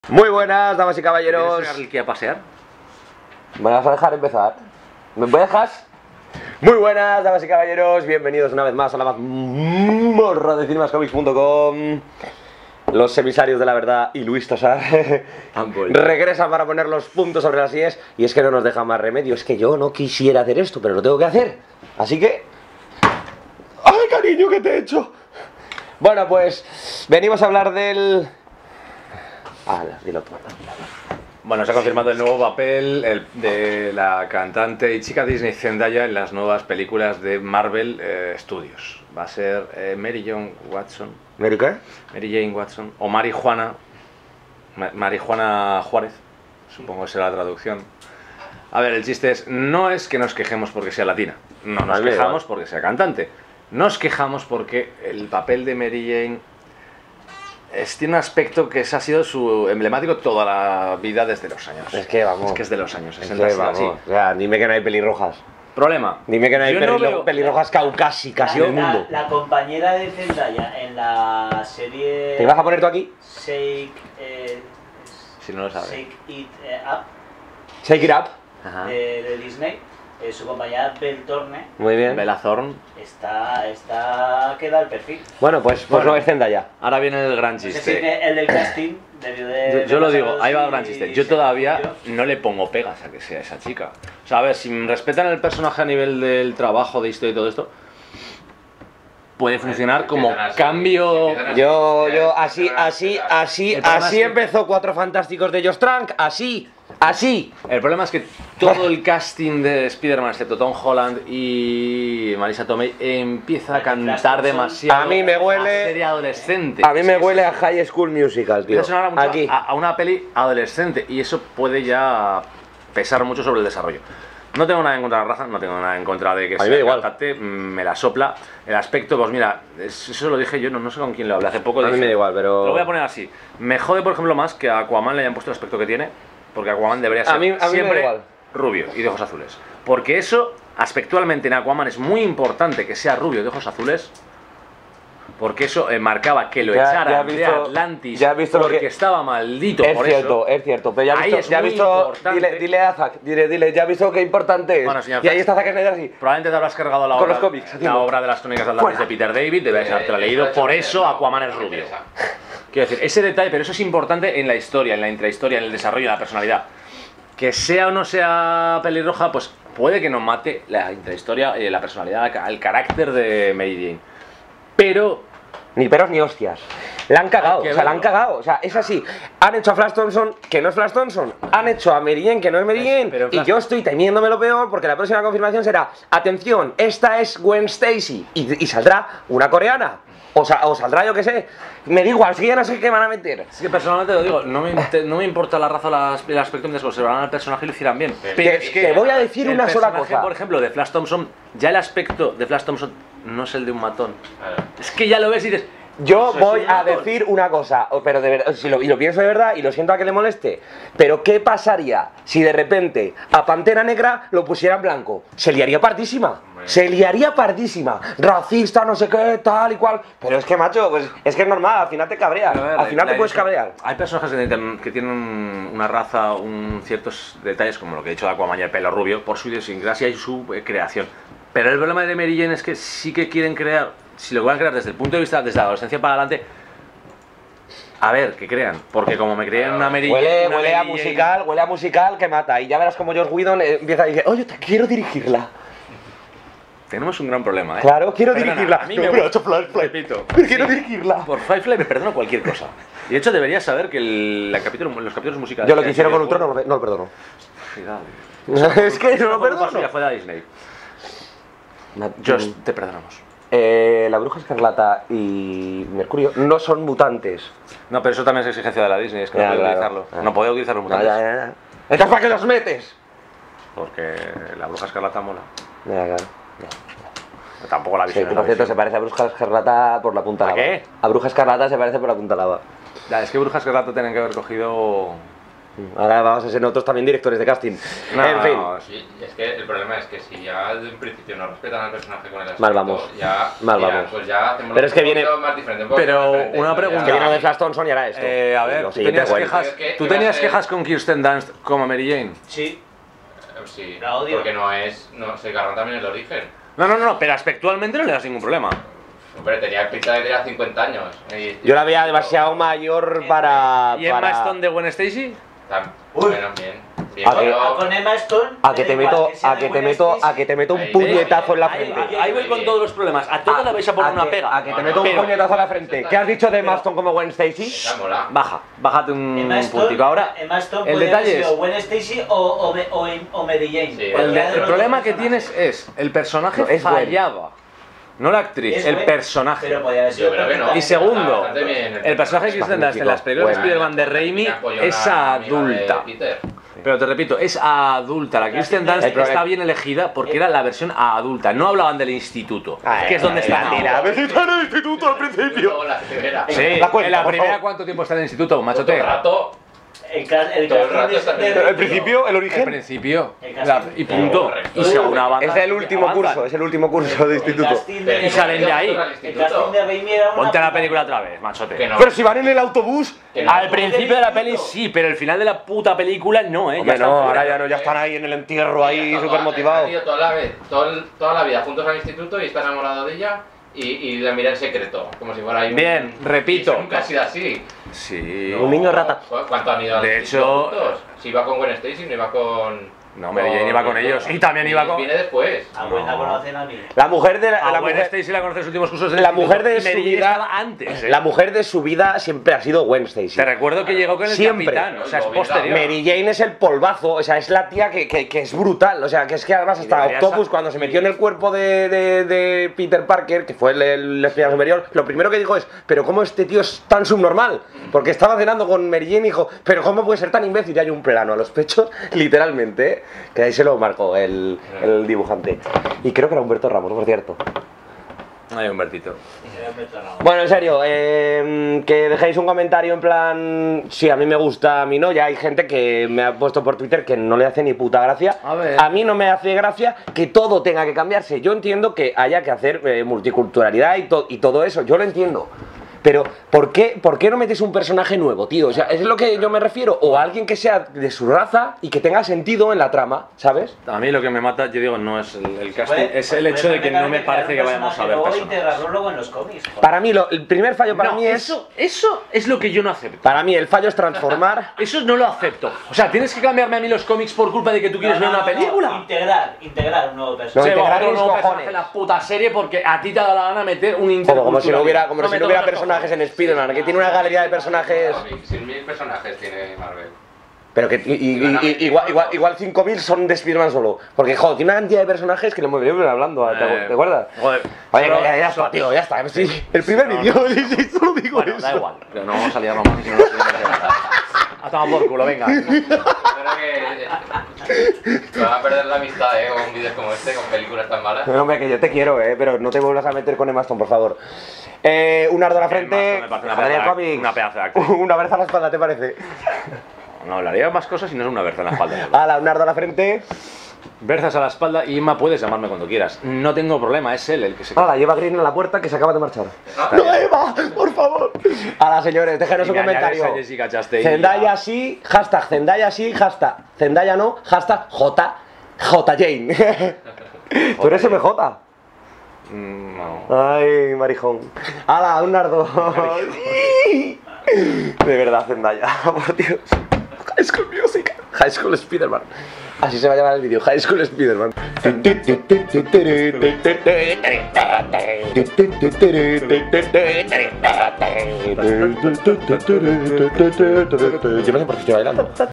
Muy buenas, damas y caballeros. ¿Quieres sacar el Kia a pasear? ¿Me vas a dejar empezar? ¿Me dejas? Muy buenas, damas y caballeros. Bienvenidos una vez más a la mazmorra de cinemascomics.com. Los emisarios de la verdad y Luis Tosar regresan para poner los puntos sobre las IES. Y es que no nos deja más remedio. Es que yo no quisiera hacer esto, pero lo tengo que hacer. Así que... ¡ay, cariño, qué te he hecho! Bueno, pues venimos a hablar del... dilo tú. Bueno, se ha confirmado el nuevo papel de la cantante y chica Disney Zendaya en las nuevas películas de Marvel Studios. Va a ser Mary Jane Watson. ¿Mary qué? Mary Jane Watson. O Marijuana. Marijuana Juárez. Supongo que será la traducción. A ver, el chiste es, no es que nos quejemos porque sea latina. No nos quejamos porque sea cantante. Nos quejamos porque el papel de Mary Jane tiene un aspecto que ha sido su emblemático toda la vida desde los años. Es que vamos. Es que es de los años 60. Es que vamos. O sea, dime que no hay pelirrojas. Problema. Dime que no hay pelirrojas caucásicas en el mundo. La compañera de Zendaya en la serie... ¿Te vas a poner tú aquí? Shake... si no lo sabes. Shake It Up. Shake It Up. Ajá. De Disney. Su compañera Belle Thorne Muy bien. Bella Thorne. queda al perfil. Bueno, pues no es Zendaya. Ahora viene el gran No sé chiste. si el del casting debió de... Yo lo digo, ahí va el gran si- chiste. Yo si todavía cumplió. no le pongo pegas a que sea esa chica. O sea, a ver, si respetan el personaje a nivel del trabajo, de historia y todo esto, puede funcionar como cambio. Así empezó Cuatro Fantásticos de Josh Trank, así. El problema es que todo el casting de Spider-Man, excepto Tom Holland y Marisa Tomei, empieza a cantar demasiado. A mí me huele- a serie adolescente. A mí me huele a High School Musical, tío. Empieza a sonar mucho Aquí. a una peli adolescente y eso puede ya pesar mucho sobre el desarrollo. No tengo nada en contra de la raza, no tengo nada en contra de que A mí me da sea igual. cantante, me la sopla. El aspecto, pues mira, eso lo dije yo, no sé con quién lo hablé hace poco. A mí dije, me da igual, pero... Lo voy a poner así. Me jode, por ejemplo, más que a Aquaman le hayan puesto el aspecto que tiene, porque Aquaman debería ser A mí me da siempre igual. rubio y de ojos azules. Porque eso, aspectualmente en Aquaman, es muy importante que sea rubio de ojos azules, porque eso marcaba que lo Ya echaran has de visto- Atlantis ya has visto lo porque que- estaba maldito Es por cierto, eso. es cierto, pero ya Ahí es has muy visto, importante. dile a Zack, dile, ya has visto qué importante es. Bueno, señor y ahí Zack. está Zack Snyder así. Probablemente te habrás cargado la Con obra, los cómics, la haciendo. obra de las crónicas de Atlantis de Peter David, debes haberte leído, por eso Aquaman es rubio. Quiero decir, ese detalle, pero eso es importante en la historia, en la intrahistoria, en el desarrollo de la personalidad. Que sea o no sea pelirroja, pues puede que nos mate la intrahistoria, la personalidad, el carácter de Mary Jane. Pero Ni peros ni hostias. La han cagado, Hay que o sea, la han verlo. cagado. O sea, es así. Han hecho a Flash Thompson, que no es Flash Thompson. Han hecho a Mary Jane, que no es Mary Jane. pero Y Flash- yo estoy temiéndome lo peor porque la próxima confirmación será: atención, esta es Gwen Stacy. Y saldrá una coreana. O saldrá, yo qué sé. Me da igual, es que ya no sé qué van a meter. es que personalmente lo digo, no me importa la raza o el aspecto mientras conservaran al personaje y lo hicieran bien. Pero es que te voy a decir el una sola personaje, cosa. por ejemplo, de Flash Thompson, ya el aspecto de Flash Thompson no es el de un matón. Es que ya lo ves y dices, Yo eso es voy un a matón. decir una cosa, pero de verdad, y lo pienso de verdad y lo siento a que le moleste, pero ¿qué pasaría si de repente a Pantera Negra lo pusieran blanco? Se liaría pardísima, se liaría pardísima, racista, no sé qué, tal y cual, pero es que macho, pues es que es normal, al final te cabreas, A ver, al final te puedes cabrear. Hay personajes que tienen una raza, ciertos detalles, como lo que he dicho de Aquaman y el pelo rubio, por su idiosincrasia y su creación. Pero el problema de Mary Jane es que sí que quieren crear, si lo van a crear desde el punto de vista, desde la adolescencia para adelante, a ver, que crean. Porque como me crean una Mary Jane... una Huele a Mary Jane- huele a musical que mata, y ya verás como Joss Whedon empieza a decir, oye, te quiero dirigirla. Tenemos un gran problema, ¿eh? Claro, quiero Perdona, dirigirla. A mí No, me pero ha gusta, hecho Firefly. repito. Quiero dirigirla. Por Firefly me perdono cualquier cosa. Y de hecho deberías saber que los capítulos musicales... Yo lo que que hicieron con Ultron Ultron no lo perdono. Cuidado. Es que no lo Fue culpa perdono. suya, fue de Disney. Josh, te perdonamos. La Bruja Escarlata y Mercurio no son mutantes. No, pero eso también es exigencia de la Disney, es que Ya, no puede claro. utilizarlo. Ah. No puede utilizar los mutantes. Ya. Entonces, ¿para qué los metes? Porque la bruja escarlata mola. Ya, claro. Tampoco la Sí, visión. que por cierto se parece a Bruja Escarlata por la punta ¿A lava. qué? A Bruja Escarlata se parece por la punta lava. Ya, es que bruja escarlata tienen que haber cogido Ahora vamos a ser nosotros también directores de casting. No, en fin. Sí, es que el problema es que si ya desde un principio no respetan al personaje con el aspecto, Mal vamos. ya, Mal mira, vamos. pues ya hacemos Pero es que viene- más diferente, Pero diferente, una ya. pregunta. Que viene de Flash Thompson y hará esto. A ver, Lo ¿tú siguiente, tenías, bueno. quejas, ¿Qué ¿tú va a tenías ser? quejas con Kirsten Dunst como Mary Jane? Sí. Sí, La odio. porque no se agarran también el origen. No, pero aspectualmente no le das ningún problema. Hombre, tenía pinta de que tenía 50 años. Yo la veía demasiado mayor para... ¿Y Emma para... Stone de Gwen Stacy? Bueno, bien. Bien, ¿A qué? pero- Con Emma Stone. A que me te da igual, meto, que sea a de que te Gwen meto, Stacy. a que te meto un Ahí, puñetazo en la ahí, frente. ahí voy con todos los problemas. A toda la vais a poner una pega. A que te meto un Pero- puñetazo en la frente. ¿Qué has dicho de Emma Stone como Gwen Stacy? Esa mola. Bájate un Emma Stone, puntico. Ahora, Emma Stone el podría haber detalle sido es... Gwen Stacy o Mary Jane. Sí. Cualquiera de El los problema dos que personajes. tienes es, el personaje No, es Gwen. fallaba. No la actriz, Es el Gwen, personaje. Pero podría haber sido Yo creo que no. Y perfectamente- segundo, Bastante bien. el personaje que Kirsten Dunst en las películas de Bueno. Spider-Man de Raimi Me apoyó es una amiga de adulta. Peter. Pero te repito, es adulta. La Kirsten Dunst El problema- está bien elegida porque era la versión adulta. No hablaban del instituto, que es donde está. Tira, visita en el instituto al principio. Luego la primera. Sí, La cuenta, en la por primera, favor. ¿cuánto tiempo está en el instituto, Todo machote? el rato. El Todo el casting rato está bien. El principio, el El origen. principio. El casting. Y punto. Correcto. Y según avanza. Es el último curso, es el último curso de instituto. Y salen de ahí. El casting de Raimi era una Ponte la puta película mierda. otra vez, machote. Que no. Pero si van en el autobús. Que no. Al principio de la peli sí, pero el final de la puta película no, Hombre, Ya está no, fuera. ahora ya no, ya están ahí en el entierro, ahí súper motivados. Han ido toda la vida juntos al instituto y está enamorado de ella y la mira en secreto, como si fuera ahí un... Bien, repito. Y nunca ha sido así. Sí. Un niño rata. ¿Cuánto han ido al De instituto hecho- juntos? Si iba con Gwen Stacy, no iba con... No, Mary Jane iba con ellos. Y también iba con... Viene después. A Gwen la conocen a mí. La mujer de A la Gwen mujer, Stacy la conoce en los últimos cursos del la instituto. mujer de Y Mary su Jane vida, estaba antes. la mujer de su vida siempre ha sido Gwen Stacy. Te recuerdo que llegó con el Siempre. capitán, o sea, es Lo posterior. Mary Jane es el polvazo, o sea, es la tía que es brutal, o sea, que es que además hasta deberías Octopus a- cuando se metió en el cuerpo de Peter Parker, que fue el espía superior, lo primero que dijo es, pero ¿cómo este tío es tan subnormal? Porque estaba cenando con Mary Jane y dijo, pero ¿cómo puede ser tan imbécil? Y hay un plano a los pechos, literalmente, ¿eh? Que ahí se lo marcó el dibujante. Y creo que era Humberto Ramos, por cierto. Ay, Humbertito. Bueno, en serio, que dejéis un comentario en plan, sí, a mí me gusta, a mí no, ya hay gente que me ha puesto por Twitter que no le hace ni puta gracia. A ver. A mí no me hace gracia que todo tenga que cambiarse. Yo entiendo que haya que hacer multiculturalidad y todo eso, yo lo entiendo. Pero, ¿por qué no metes un personaje nuevo, tío? O sea, es lo que yo me refiero. O alguien que sea de su raza y que tenga sentido en la trama, ¿sabes? A mí lo que me mata, yo digo, no es el casting, Puede- es el hecho de que no me parece que vayamos a ver Luego personajes. integrarlo luego en los cómics. joder. Para mí, el primer fallo para No, mí es... eso es lo que yo no acepto. Para mí, el fallo es transformar... Eso no lo acepto. O sea, tienes que cambiarme a mí los cómics por culpa de que tú quieres ver una película. Integrar un nuevo No, personaje. Se va integrar otro mis nuevo cojones. personaje en la puta serie porque a ti te ha dado la gana meter un Como si no hubiera, me toques personajes los en Spider-Man, que tiene una galería de personajes... 100.000 personajes tiene Marvel. Pero que igual 5.000 son de Spider-Man solo. Porque, joder, tiene una cantidad de personajes que le hemos venido hablando, ¿te acuerdas? Joder. Oye, Solo- ya está, tío, ya está. Sí, el primer vídeo, sí, solo digo Bueno, eso. da igual, pero no vamos a liarnos más. Si no, a tomar por culo, venga. Yo creo que va a perder la amistad, con vídeos como este, con películas tan malas. No, hombre, que yo te quiero, pero no te vuelvas a meter con Emma Stone, por favor. Un ardo a la frente. Emma Stone me parece Adrián Comics. una pedazo de actriz. Una berza a la espalda, ¿te parece? No, hablaría más cosas y no es una berza en la espalda. Hala, un ardo a la frente. Berzas a la espalda y Inma, puedes llamarme cuando quieras. No tengo problema, es él el que se... Hala, lleva Green en la puerta que se acaba de marchar. Ah, ¡No, Eva! ¡Por favor! Hala, señores, déjenos un Y añades comentario. a Jessica Chastain. Zendaya sí, hashtag Zendaya sí, hashtag Zendaya no, hashtag J Jane. ¿Tú eres MJ? No. Ay, marijón. ¡Hala, un nardo! De verdad, Zendaya, por Dios. High School Music. High School Spider-Man. Así se va a llamar el vídeo, High School Spider-Man. Yo no sé por qué estoy bailando.